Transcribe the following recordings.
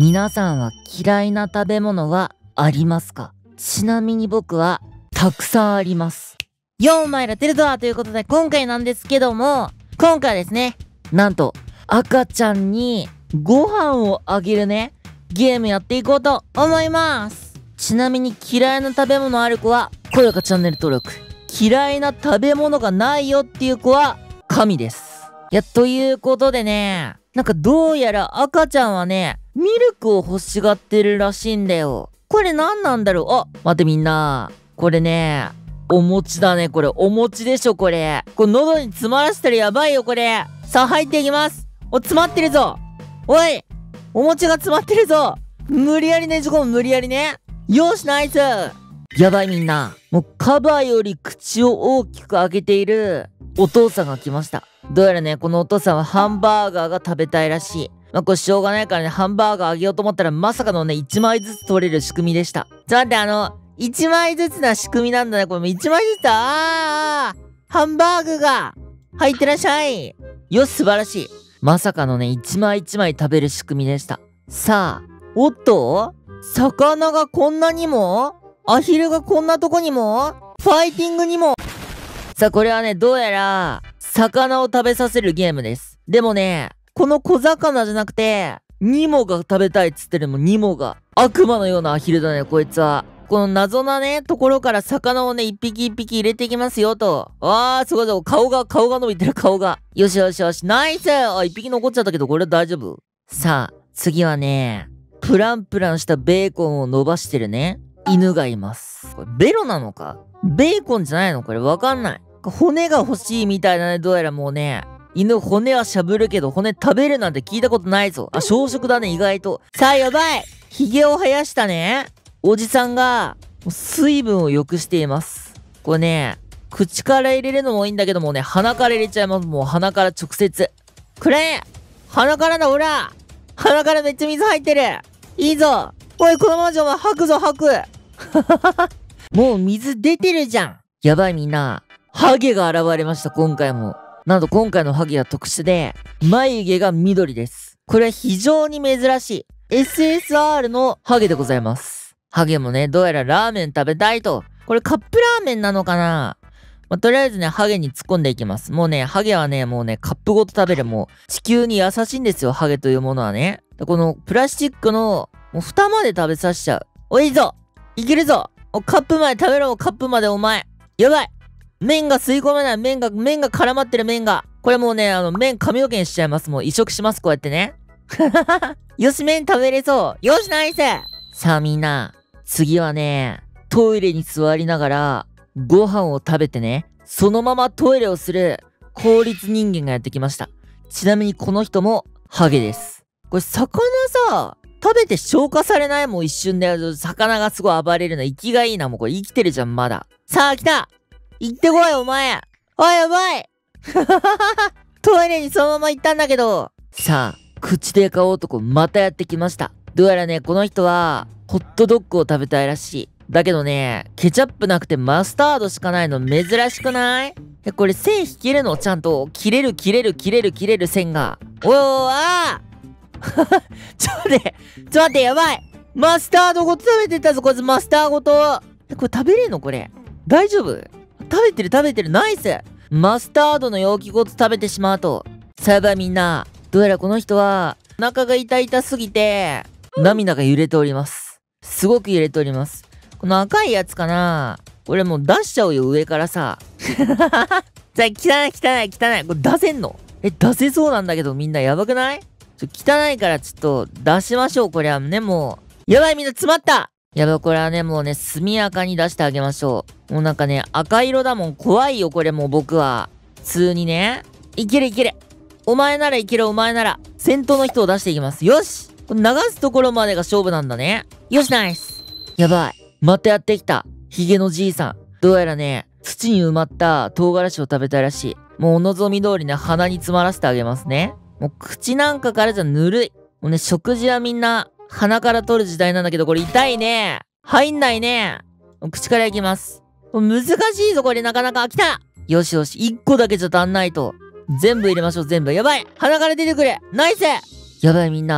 皆さんは嫌いな食べ物はありますか？ちなみに僕はたくさんあります。よーお前らテルトワということで今回なんですけども、今回はですね、なんと赤ちゃんにご飯をあげるね、ゲームやっていこうと思います。ちなみに嫌いな食べ物ある子は高評価チャンネル登録。嫌いな食べ物がないよっていう子は神です。いや、ということでね、なんかどうやら赤ちゃんはね、ミルクを欲しがってるらしいんだよ。これ何なんだろう。あ、待ってみんな。これね、お餅だね。これお餅でしょ、これ。これ喉に詰まらせたらやばいよ、これ。さあ、入っていきます。詰まってるぞ。おい、お餅が詰まってるぞ。無理やりねじ込む、無理やりね。よし、ナイス。やばいみんな。もうカバより口を大きく開けているお父さんが来ました。どうやらね、このお父さんはハンバーガーが食べたいらしい。まあ、これしょうがないからね、ハンバーガーあげようと思ったらまさかのね、1枚ずつ取れる仕組みでした。ちょっと待って、1枚ずつな仕組みなんだね。これも1枚ずつハンバーグが入ってらっしゃい。よし、素晴らしい。まさかのね、1枚1枚食べる仕組みでした。さあ、おっと魚がこんなにもアヒルがこんなとこにもファイティングにも。さあ、これはね、どうやら魚を食べさせるゲームです。でもね、この小魚じゃなくてニモが食べたいっつってるもん。ニモが悪魔のようなアヒルだね、こいつは。この謎なね、ところから魚をね、一匹一匹入れていきますよと。すごいぞ。顔が伸びてる、顔が。よしよしよし、ナイス。一匹残っちゃったけど、これ大丈夫？さあ、次はね、プランプランしたベーコンを伸ばしてるね、犬がいます。これベロなのかベーコンじゃないの？これわかんない。骨が欲しいみたいだね。どうやらもうね、犬骨はしゃぶるけど骨食べるなんて聞いたことないぞ。小食だね、意外と。さあ、やばい。髭を生やしたね、おじさんが水分を良くしています。これね、口から入れるのもいいんだけどもね、鼻から入れちゃいます。もう鼻から直接。くれ！鼻からだ、ほら！鼻からめっちゃ水入ってる！いいぞ！おい、このままじゃお前吐くぞ、吐く！もう水出てるじゃん！やばいみんな。ハゲが現れました、今回も。なんと今回のハゲは特殊で、眉毛が緑です。これは非常に珍しい。SSR のハゲでございます。ハゲもね、どうやらラーメン食べたいと。これカップラーメンなのかな？とりあえずね、ハゲに突っ込んでいきます。もうね、ハゲはね、もうね、カップごと食べる。もう、地球に優しいんですよ、ハゲというものはね。このプラスチックの、もう蓋まで食べさせちゃう。おい、いいぞ！いけるぞ！カップまで食べろ、カップまでお前。やばい！麺が吸い込めない。麺が絡まってる麺が。これもうね、麺髪の毛にしちゃいます。もう移植します、こうやってね。よし、麺食べれそう。よし、ナイス！さあみんな、次はね、トイレに座りながら、ご飯を食べてね、そのままトイレをする効率人間がやってきました。ちなみにこの人もハゲです。これ魚さ、食べて消化されない？もう一瞬で魚がすごい暴れるの。息がいいな。もうこれ生きてるじゃん、まだ。さあ来た！行ってこい、お前！やばい！トイレにそのまま行ったんだけど。さあ、口でか男またやってきました。どうやらね、この人は、ホットドッグを食べたいらしい。だけどね、ケチャップなくてマスタードしかないの珍しくない？これ線引けるの？ちゃんと。切れる線が。ちょっと待って、やばい！マスタードごと食べてたぞ、こいつマスターごと。これ食べれんの？これ。大丈夫？食べてる、ナイス！マスタードの容器ごと食べてしまうと。さあやばいみんな。どうやらこの人は、お腹が痛すぎて、涙が揺れております。すごく揺れております。この赤いやつかな？これもう出しちゃうよ、上からさ。汚い。これ出せんの？出せそうなんだけど、みんなやばくない？汚いからちょっと出しましょう、これはね、もう。やばい、みんな詰まった！やばい、これはね、もうね、速やかに出してあげましょう。もうなんかね、赤色だもん。怖いよ、これもう僕は。普通にね。いける。お前ならいける、お前なら。先頭の人を出していきます。よし！これ流すところまでが勝負なんだね。よし、ナイス！やばい。またやってきた。ヒゲのじいさん。どうやらね、土に埋まった唐辛子を食べたいらしい。もうお望み通りね、鼻に詰まらせてあげますね。もう口なんかからじゃぬるい。もうね、食事はみんな、鼻から取る時代なんだけど、これ痛いね。入んないね。口からいきます。難しいぞ、これなかなか。来た！よしよし、1個だけじゃ足んないと。全部入れましょう、全部。やばい！鼻から出てくれ！ナイス！やばいみんな。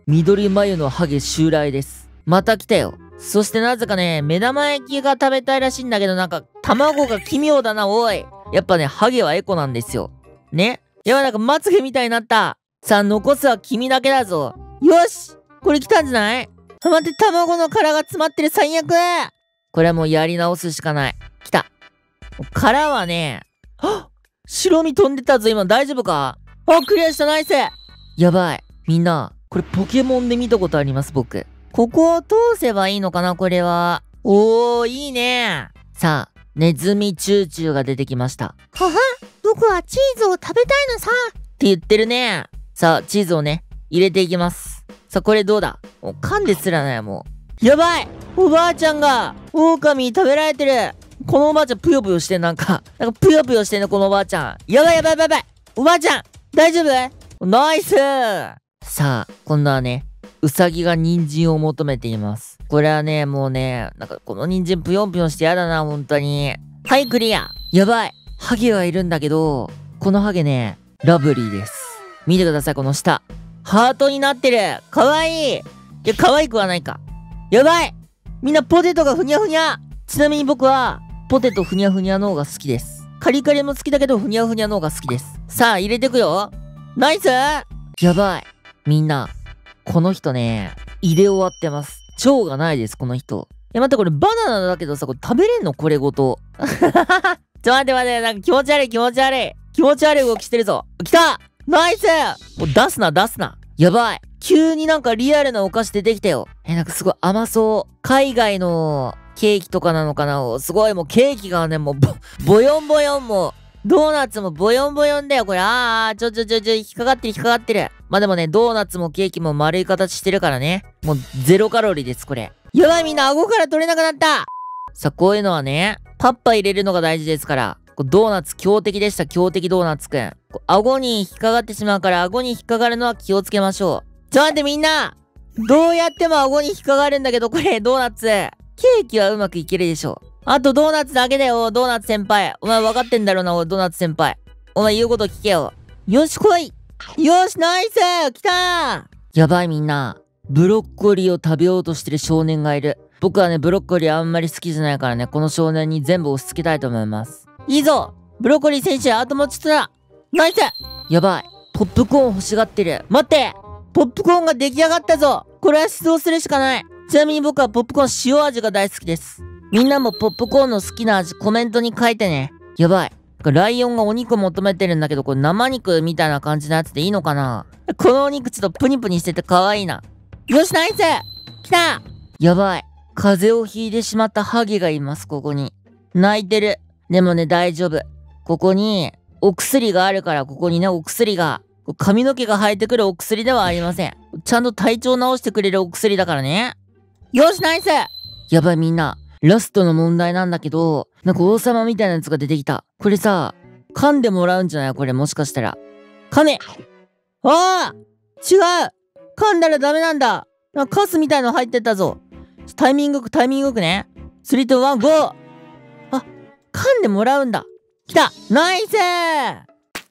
緑眉のハゲ襲来です。また来たよ。そしてなぜかね、目玉焼きが食べたいらしいんだけど、なんか、卵が奇妙だな、おい。やっぱね、ハゲはエコなんですよ。ね。やばい、なんかまつげみたいになった。さあ、残すは君だけだぞ。よし、これ来たんじゃない？待って、卵の殻が詰まってる、最悪。これはもうやり直すしかない。来た。殻はね、白身飛んでたぞ、今大丈夫か？クリアした、ナイス。やばい。みんな、これポケモンで見たことあります、僕。ここを通せばいいのかな、これは。おー、いいね。さあ、ネズミチューチューが出てきました。 はは、僕はチーズを食べたいのさ。 って言ってるね。さあ、チーズをね、入れていきます。さあ、これどうだ？もう噛んですらない、もう。やばい！おばあちゃんが、狼に食べられてる。このおばあちゃんぷよぷよしてん、なんかぷよぷよしてんの、このおばあちゃん。やばいやばいやばいやばい！おばあちゃん大丈夫？ナイス！さあ、今度はね、ウサギが人参を求めています。これはね、もうね、なんかこの人参ぷよぷよしてやだな、本当に。はい、クリア！やばい！ハゲはいるんだけど、このハゲね、ラブリーです。見てください、この下。ハートになってる！かわいい！いや、可愛くはないか。やばい！みんなポテトがふにゃふにゃ！ちなみに僕は、ポテトふにゃふにゃの方が好きです。カリカリも好きだけど、ふにゃふにゃの方が好きです。さあ、入れてくよ！ナイス！やばい。みんな、この人ね、入れ終わってます。腸がないです、この人。待って、これバナナだけどさ、これ食べれんの？これごと。待って待って、なんか気持ち悪い気持ち悪い。気持ち悪い動きしてるぞ。来た！ナイス！もう出すな、出すな。やばい。急になんかリアルなお菓子出てきたよ。なんかすごい甘そう。海外のケーキとかなのかな？すごいもうケーキがね、もうボヨンボヨンもう。ドーナツもボヨンボヨンだよ、これ。引っかかってる、引っかかってる。まあでもね、ドーナツもケーキも丸い形してるからね。もうゼロカロリーです、これ。やばい、みんな顎から取れなくなった。さあ、こういうのはね、パッパ入れるのが大事ですから。ドーナツ強敵でした、強敵ドーナツくん。顎に引っかかってしまうから、顎に引っかかるのは気をつけましょう。待ってみんな！どうやっても顎に引っかかるんだけど、これ、ドーナツ。ケーキはうまくいけるでしょう。あとドーナツだけだよ、ドーナツ先輩。お前分かってんだろうな、ドーナツ先輩。お前言うこと聞けよ。よし来い！よしナイス！来たー！やばいみんな。ブロッコリーを食べようとしてる少年がいる。僕はね、ブロッコリーあんまり好きじゃないからね、この少年に全部押し付けたいと思います。いいぞ！ブロッコリー選手、あともうちょっとだ！ナイス！やばい。ポップコーン欲しがってる。待って！ポップコーンが出来上がったぞ！これは出動するしかない。ちなみに僕はポップコーン塩味が大好きです。みんなもポップコーンの好きな味コメントに書いてね。やばい。ライオンがお肉求めてるんだけど、これ生肉みたいな感じのやつでいいのかな？このお肉ちょっとプニプニしてて可愛いな。よし、ナイス！来た！やばい。風邪をひいてしまったハゲがいます、ここに。泣いてる。でもね、大丈夫。ここに、お薬があるから、ここにね、お薬が。髪の毛が生えてくるお薬ではありません。ちゃんと体調治してくれるお薬だからね。よし、ナイス！やばい、みんな。ラストの問題なんだけど、なんか王様みたいなやつが出てきた。これさ、噛んでもらうんじゃない？これもしかしたら。噛め！ああ！違う！噛んだらダメなんだ！なんかカスみたいの入ってったぞ。タイミングよくね。3、2、1、ゴー！あ、噛んでもらうんだ。来た！ナイスー！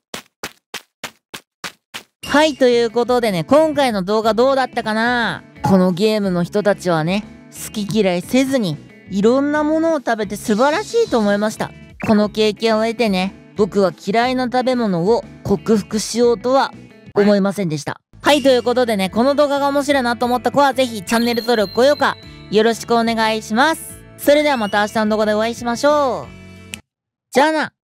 はい、ということでね、今回の動画どうだったかな？このゲームの人たちはね、好き嫌いせずに、いろんなものを食べて素晴らしいと思いました。この経験を得てね、僕は嫌いな食べ物を克服しようとは思いませんでした。はい、ということでね、この動画が面白いなと思った子はぜひチャンネル登録、高評価、よろしくお願いします。それではまた明日の動画でお会いしましょう。じゃあな。